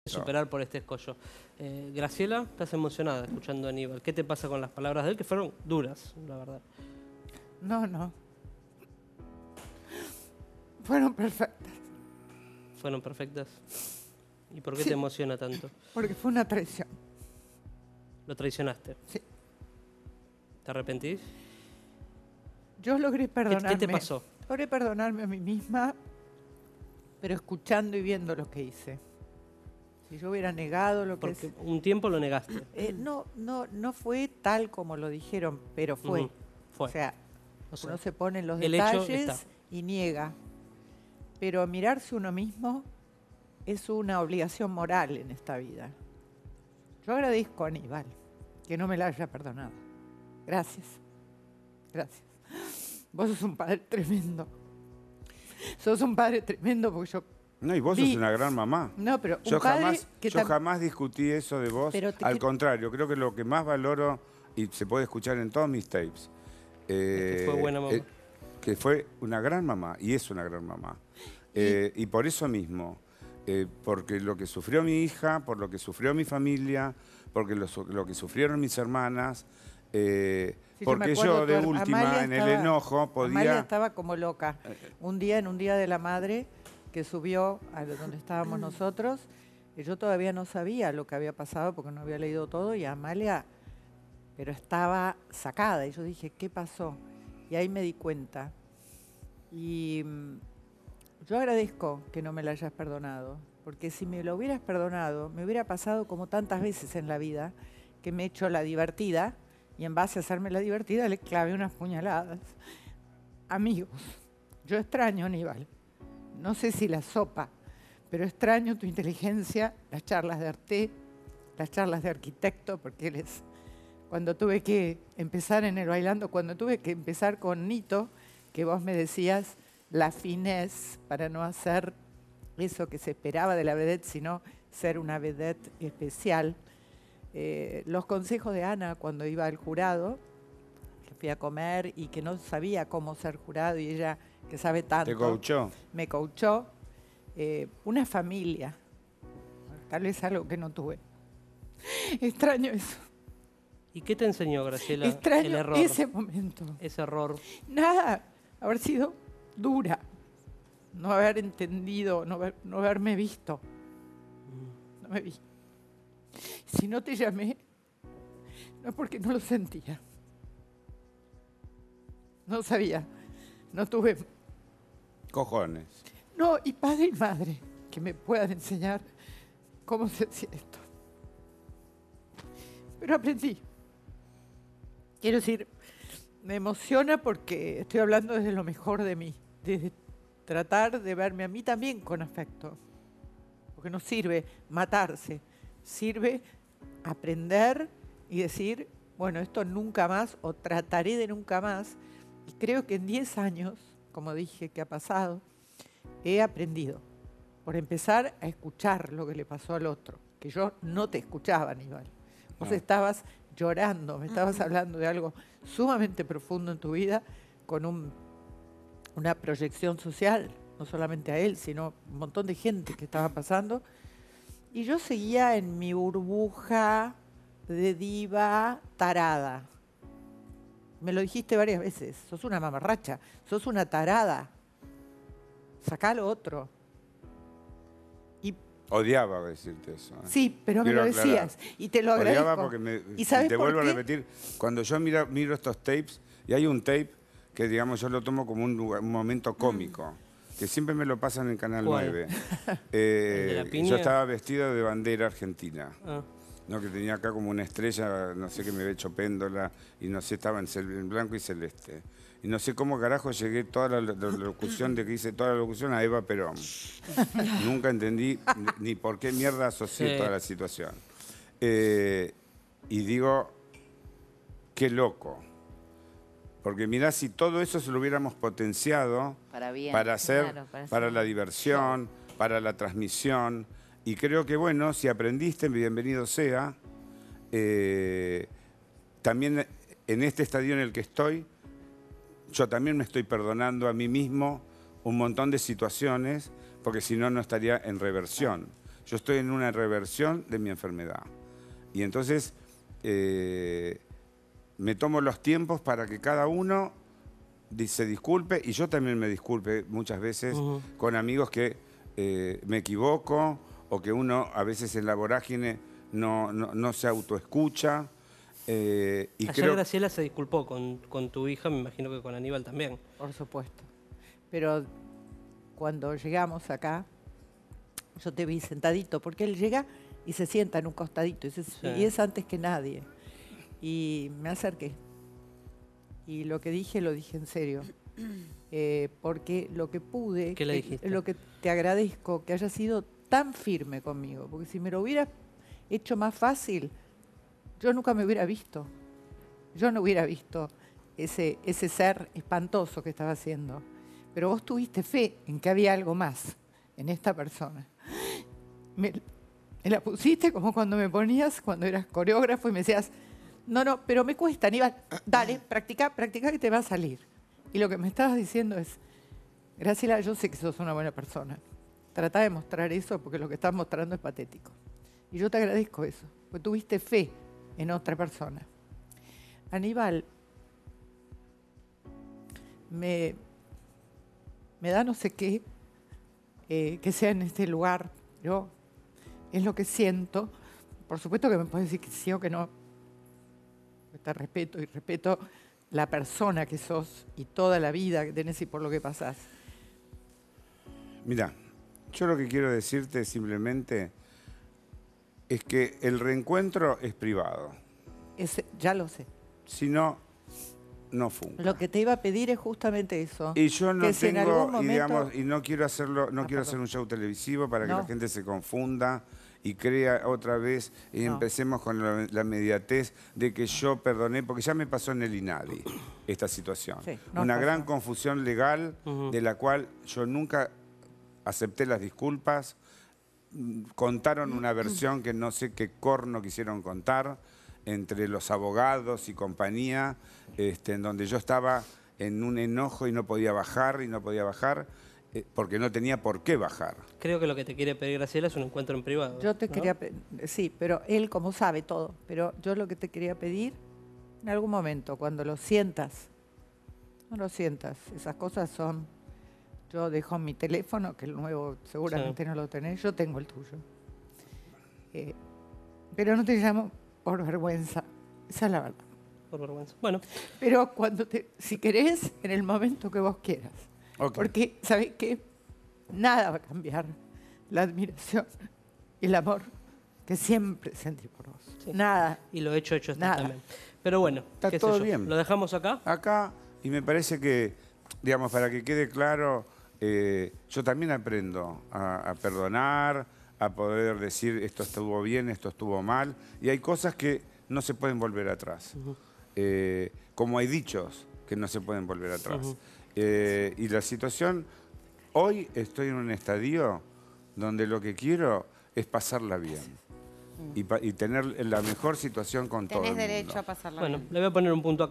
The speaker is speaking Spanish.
superar por este escollo. Graciela, estás emocionada escuchando a Aníbal. ¿Qué te pasa con las palabras de él? Que fueron duras, la verdad. No. Fueron perfectas. ¿Fueron perfectas? ¿Y por qué Sí. te emociona tanto? Porque fue una traición. ¿Lo traicionaste? Sí. ¿Te arrepentís? Yo logré perdonarme. ¿Qué te pasó? Logré perdonarme a mí misma, pero escuchando y viendo lo que hice. Si yo hubiera negado lo que Porque un tiempo lo negaste. no fue tal como lo dijeron, pero fue. Fue. O sea, uno se pone en los el hecho detalles está. y niega. Pero mirarse uno mismo es una obligación moral en esta vida. Yo agradezco a Aníbal que no me la haya perdonado. Gracias. Gracias. Vos sos un padre tremendo. Sos un padre tremendo porque yo... No, y vos sos una gran mamá. No, pero Yo un padre que jamás discutí eso de vos. Al contrario, creo que lo que más valoro, y se puede escuchar en todos mis tapes, que fue buena mamá. que fue una gran mamá, y es una gran mamá. Y por eso mismo, porque lo que sufrió mi hija, por lo que sufrió mi familia, porque lo que sufrieron mis hermanas, porque yo de última, en el enojo, podía... Amalia estaba como loca. En un día de la madre, que subió a donde estábamos nosotros, y yo todavía no sabía lo que había pasado porque no había leído todo, y Amalia, pero estaba sacada. Y yo dije, ¿qué pasó? Y ahí me di cuenta. Y yo agradezco que no me la hayas perdonado, porque si me lo hubieras perdonado, me hubiera pasado como tantas veces en la vida, que me he hecho la divertida, y en base a hacerme la divertida le clavé unas puñaladas. Amigos, yo extraño a Aníbal. No sé si la sopa, pero extraño tu inteligencia, las charlas de arte, las charlas de arquitecto, porque él es... Cuando tuve que empezar en el bailando, cuando tuve que empezar con Nito, que vos me decías la finesse para no hacer eso que se esperaba de la vedette, sino ser una vedette especial. Los consejos de Ana cuando iba al jurado, que fui a comer y que no sabía cómo ser jurado, y ella que sabe tanto. ¿Te coachó? Me coachó. Una familia. Tal vez algo que no tuve. Extraño eso. ¿Y qué te enseñó, Graciela? Extraño el error. ese momento. Ese error. Nada. Haber sido dura. No haber entendido, no haberme visto. No me vi. Si no te llamé, no es porque no lo sentía. No sabía. No tuve... Cojones. No, y padre y madre que me puedan enseñar cómo se hacía esto. Pero aprendí. Quiero decir, me emociona porque estoy hablando desde lo mejor de mí, desde tratar de verme a mí también con afecto. Porque no sirve matarse, sirve aprender y decir, bueno, esto nunca más, o trataré de nunca más. Y creo que en 10 años, como dije que ha pasado, he aprendido, por empezar a escuchar lo que le pasó al otro, que yo no te escuchaba, Aníbal. Vos estabas llorando, me estabas hablando de algo sumamente profundo en tu vida, con una proyección social, no solamente a él, sino un montón de gente que estaba pasando. Y yo seguía en mi burbuja de diva tarada. Me lo dijiste varias veces, sos una mamarracha, sos una tarada. Sacá lo otro. Y Odiaba decirte eso. sí, pero Quiero me lo aclarar. decías y te lo agradezco. Odiaba porque ¿Y sabes te por vuelvo qué? a repetir, cuando yo miro estos tapes, y hay un tape que digamos yo lo tomo como un momento cómico, que siempre me lo pasan en Canal 9. de la piña? Yo estaba vestido de bandera argentina. Ah. ¿No? Que tenía acá como una estrella, no sé, que me había hecho péndola, y no sé, estaba en blanco y celeste. Y no sé cómo carajo llegué toda la locución, de que hice toda la locución a Eva Perón. Nunca entendí ni por qué mierda asocié toda la situación. Y digo, qué loco. Porque mirá, si todo eso se lo hubiéramos potenciado para hacer, para la diversión, para la transmisión. Y creo que, bueno, si aprendiste, bienvenido sea. También en este estadio en el que estoy, yo también me estoy perdonando a mí mismo un montón de situaciones, porque si no, no estaría en reversión. Yo estoy en una reversión de mi enfermedad. Y entonces me tomo los tiempos para que cada uno se disculpe y yo también me disculpe muchas veces con amigos que me equivoco o que uno a veces en la vorágine no se autoescucha. Y Ayer Graciela se disculpó con tu hija, me imagino que con Aníbal también. Por supuesto. Pero cuando llegamos acá, yo te vi sentadito, porque él llega y se sienta en un costadito, y es antes que nadie. Y me acerqué. Y lo que dije, lo dije en serio. Porque lo que pude, ¿Qué le dijiste? lo que te agradezco, que hayas sido tan firme conmigo, porque si me lo hubieras hecho más fácil, yo nunca me hubiera visto. Yo no hubiera visto ese ser espantoso que estaba haciendo. Pero vos tuviste fe en que había algo más en esta persona. Me la pusiste como cuando me ponías, cuando eras coreógrafo y me decías, no, pero me cuesta, Aníbal, dale, practica que te va a salir. Y lo que me estabas diciendo es, Graciela, yo sé que sos una buena persona. Trata de mostrar eso porque lo que estás mostrando es patético. Y yo te agradezco eso, porque tuviste fe en otra persona. Aníbal, me da no sé qué, que sea en este lugar. Yo es lo que siento. Por supuesto que me puedes decir que sí o que no. Te respeto y respeto la persona que sos y toda la vida que tenés y por lo que pasás. Mira, yo lo que quiero decirte simplemente es que el reencuentro es privado. Ya lo sé. Si no, no funca. Lo que te iba a pedir es justamente eso. Y yo no que si en algún momento... y no quiero hacerlo, no quiero hacer un show televisivo para que la gente se confunda y crea otra vez y empecemos con la inmediatez de que yo perdoné, porque ya me pasó en el INADI esta situación. Sí, una gran confusión legal de la cual yo nunca acepté las disculpas. Contaron una versión que no sé qué corno quisieron contar entre los abogados y compañía, en donde yo estaba en un enojo y no podía bajar, porque no tenía por qué bajar. Creo que lo que te quiere pedir Graciela es un encuentro en privado. Yo te quería pedir, sí, pero él como sabe todo, pero yo lo que te quería pedir, en algún momento, cuando lo sientas, no lo sientas, esas cosas son, yo dejo mi teléfono, que el nuevo seguramente no lo tenés, yo tengo el tuyo. Pero no te llamo por vergüenza, esa es la verdad. Por vergüenza. Bueno. Pero si querés, en el momento que vos quieras. Okay. Porque, ¿sabés qué? Nada va a cambiar la admiración y el amor que siempre sentí por vos. Sí. Nada. Y lo hecho está nada. También. Pero bueno, está todo bien. ¿Lo dejamos acá? Acá, y me parece que, digamos, para que quede claro, yo también aprendo a perdonar, a poder decir esto estuvo bien, esto estuvo mal, y hay cosas que no se pueden volver atrás. Como hay dichos que no se pueden volver atrás. Y la situación, hoy estoy en un estadio donde lo que quiero es pasarla bien y tener la mejor situación con todo el mundo. Tenés derecho a pasarla bien. Bueno, le voy a poner un punto acá.